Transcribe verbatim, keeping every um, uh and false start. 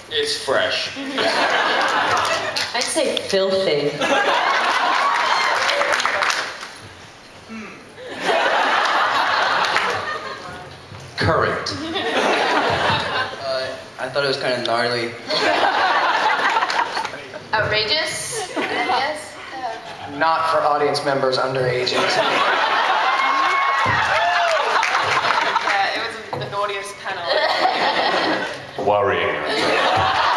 It's fresh. I'd say filthy. Current. Uh, I thought it was kind of gnarly. Outrageous? Yes. Not for audience members under age eighteen. Yeah, it was the naughtiest panel. Worrying.